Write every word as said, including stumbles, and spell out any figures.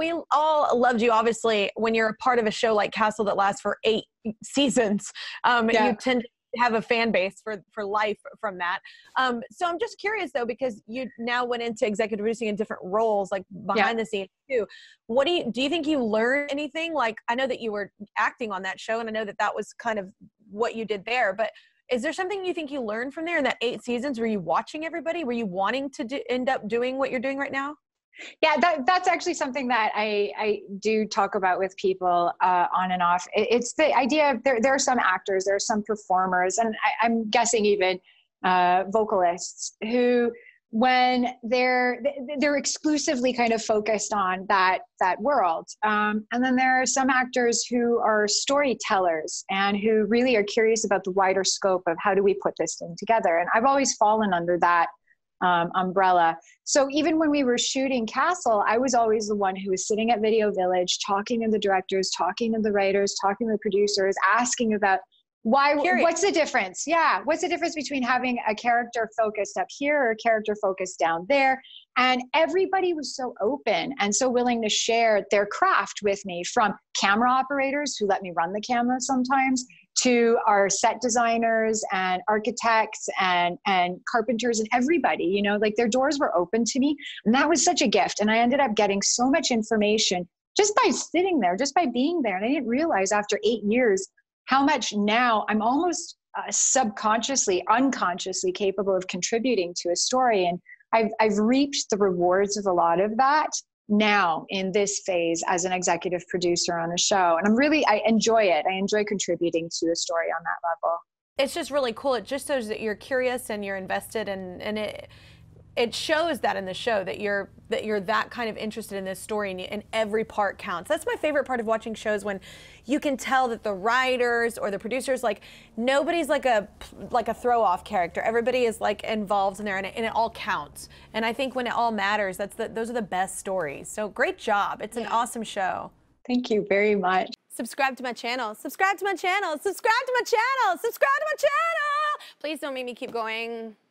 we all loved you, obviously, when you're a part of a show like Castle that lasts for eight seasons. Um, Yeah. You tend to have a fan base for, for life from that. Um, so I'm just curious, though, because you now went into executive producing in different roles, like behind Yeah. the scenes, too. What do you, do you think you learned anything? Like, I know that you were acting on that show, and I know that that was kind of what you did there, but is there something you think you learned from there in that eight seasons? Were you watching everybody? Were you wanting to do, end up doing what you're doing right now? Yeah, that, that's actually something that I, I do talk about with people uh, on and off. It, it's the idea of there, there are some actors, there are some performers, and I, I'm guessing even uh, vocalists who, when they're they're exclusively kind of focused on that that world, um, and then there are some actors who are storytellers and who really are curious about the wider scope of how do we put this thing together. And I've always fallen under that Um, umbrella. So even when we were shooting Castle, I was always the one who was sitting at Video Village, talking to the directors, talking to the writers, talking to the producers, asking about why, Curious. what's the difference? Yeah. What's the difference between having a character focused up here or a character focused down there? And everybody was so open and so willing to share their craft with me, from camera operators who let me run the camera sometimes, to our set designers and architects and, and carpenters and everybody, you know, like their doors were open to me. And that was such a gift. And I ended up getting so much information just by sitting there, just by being there. And I didn't realize after eight years how much now I'm almost uh, subconsciously, unconsciously capable of contributing to a story. And I've, I've reaped the rewards of a lot of that now in this phase as an executive producer on a show. And I'm really, I enjoy it. I enjoy contributing to a story on that level. It's just really cool. It just shows that you're curious and you're invested, and, and it, it shows that in the show that you're that you're that kind of interested in this story, and, you, and every part counts. That's my favorite part of watching shows, when you can tell that the writers or the producers, like, nobody's like a like a throw off character. Everybody is like involved in there, and it, and it all counts. And I think when it all matters, that's the, those are the best stories. So great job. It's an Yeah. awesome show. Thank you very much. Subscribe to my channel. Subscribe to my channel. Subscribe to my channel. Subscribe to my channel. Please don't make me keep going.